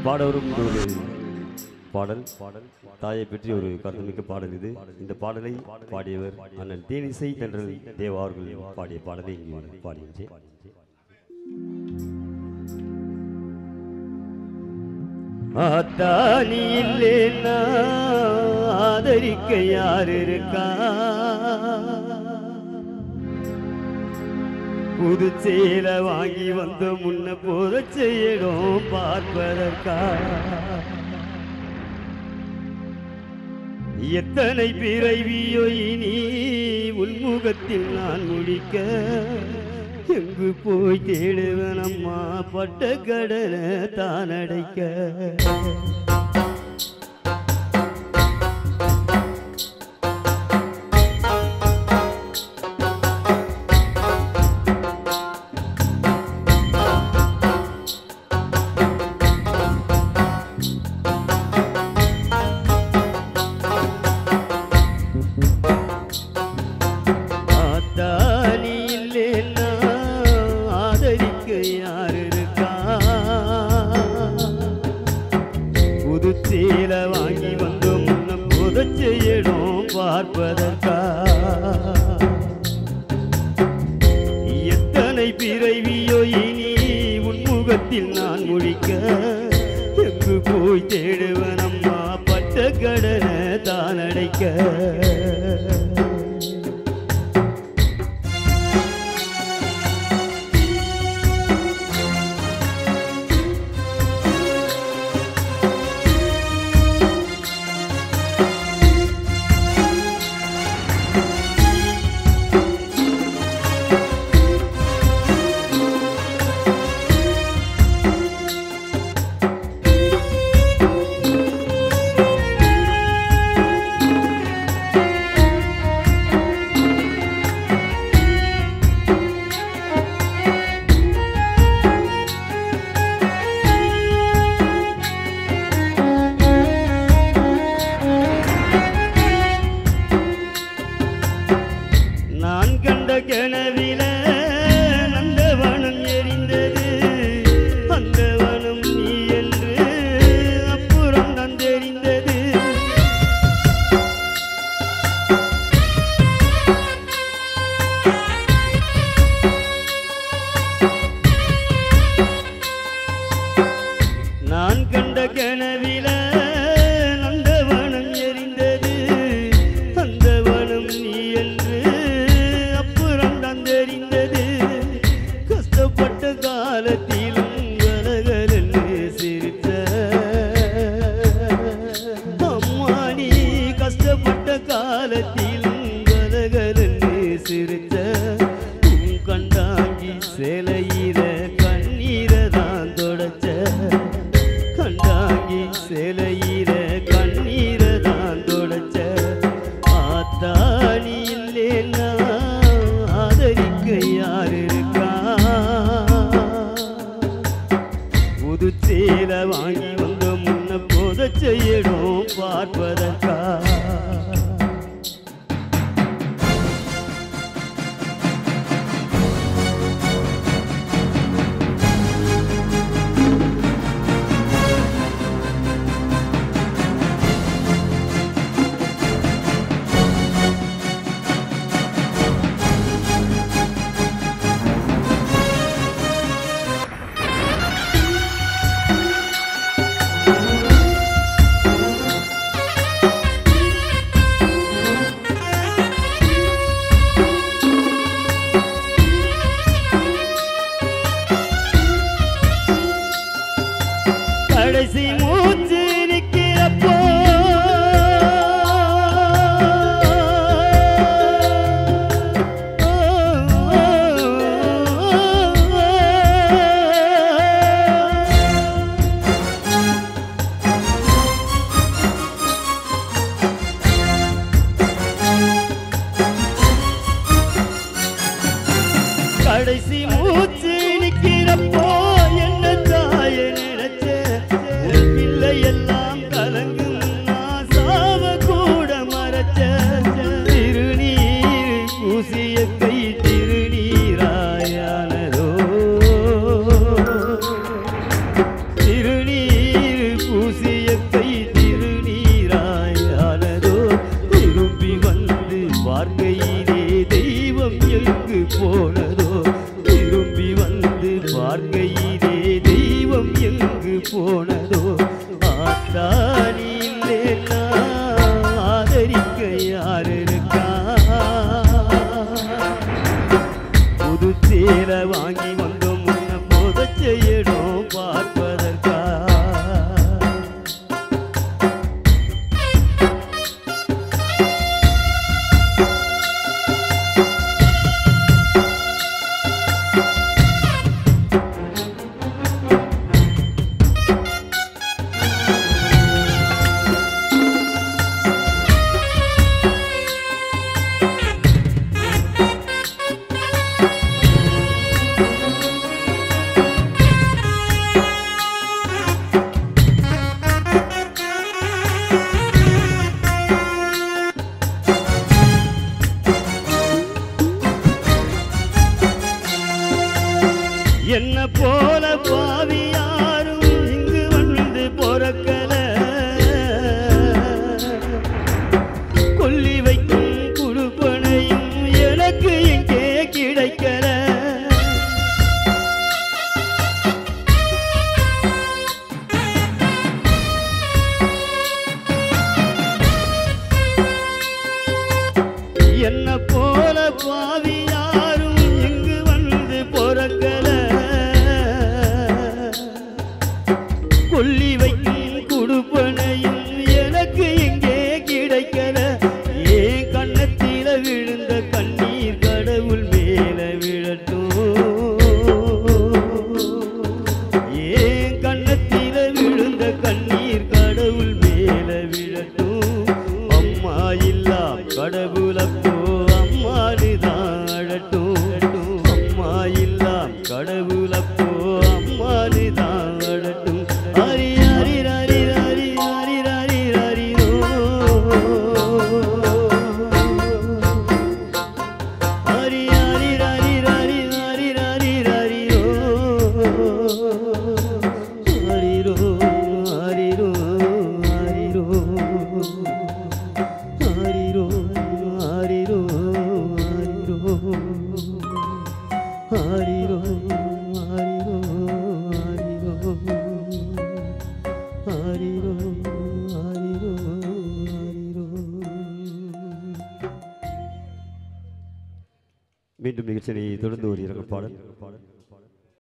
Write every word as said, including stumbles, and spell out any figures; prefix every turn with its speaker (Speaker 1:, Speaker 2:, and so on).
Speaker 1: பாடவரும் ஒரு பாடல் பாடல் தாயை பற்றி ஒரு கருத்துமிக்க பாடல் இது. இந்த பாடலை பாடியவர் அண்ணன் தேனிசை தென்றல் தேவா அவர்கள் பாடிய பாடலை இங்கு பாடியிருந்தேன். ஆத்தானி இல்லேன்னா ஆதரிக்க யார் இருக்கா? புது சேல வாங்கி வந்த முன்ன போத செய்யணும் பார்ப்பதற்கா? எத்தனை பிறவியோ இனி உள்முகத்தில் நான் முடிக்க, எங்கு போய் தேடுவனம்மா பட்ட கடனை தான் அடைக்க. சேல வாங்கி வந்து முன்ன புத செய்யணும் பார்ப்பதற்கா? எத்தனை பிறவியோ இனி உன்முகத்தில் நான் முடிக்க, எங்கு போய் தேடுவனம்மா பட்ட கடனை தான் அடைக்க. கனவில நந்தவனம் எரிந்தது, அந்த வனம் நீ என்று அப்புறம் தான் தெரிந்தது. நான் கண்ட கனவில நந்தவனம் எரிந்தது, அந்த வனம் நீ என்று தெரிந்தது. கஷ்டப்பட்ட காலத்திலும் கலகலன்னு சிரித்த அம்மா, நீ கஷ்டப்பட்ட காலத்திலும் கலகலன்னு சிரித்த உன் கண்டாங்கி சேலையில கண்ணீரை தான் தொடச்ச, கண்டாங்கி சேலையில கண்ணீரை தான் தொடச்ச. ஆத்தானி இல்லேன்னா யார் இருக்கா? புது சேல வாங்கி வந்த முன்ன போத செய்யணும் பார்ப்பதற்கா? கடைசி மூச்சு நிற்கிறப்போ கடைசி மூச்சு நிற்கிறப்போ என்ன தாய நினைச்ச தெய்வம் எங்கு போனதோ ஆத்தானி இல்லைன்னா ஆதரிக்க யாரு இருக்கா புது சேலை வாங்கி வந்தோம் முன்ன போத செய்யணும் பார்ப்பதற்கா என்ன போல பாவி யாரும் இங்கு வந்து பொறக்கல கொல்லி வைக்கும் குடுப்பனையும் எனக்கு இங்கே கிடைக்கல என்ன போல பாவி யாரும் இங்கு வந்து பொறக்கல கொல்லி வைக்கும் குடுப்பனையும் எனக்கு இங்கே கிடைக்கல ஏன் கண்ணத்தில விழுந்த கண்ணீர் கடவுள் மேல விழட்டும் ஏன் கண்ணத்தில விழுந்த கண்ணீர் கடவுள் மேல விழட்டும் அம்மா இல்லா கடவுளப்போ அம்மானுதான் அழட்டும் அம்மா இல்லா கடவுளப்போ அம்மானுதான் அழட்டும் ஹரி ஹரி ஹரி ஹரி ஹரி ஹரி ஹரி ஹரி ஹரி ஹரி ஹரி ஹரி ஹரி ஹரி ஹரி ரோ ஹரி ரோ ஹரி ரோ ஹரி ரோ ஹரி ரோ ஹரி ரோ மீண்டும் நிகழ்ச்சியை தொடர்ந்து ஒரு இரங்கல் பாடல்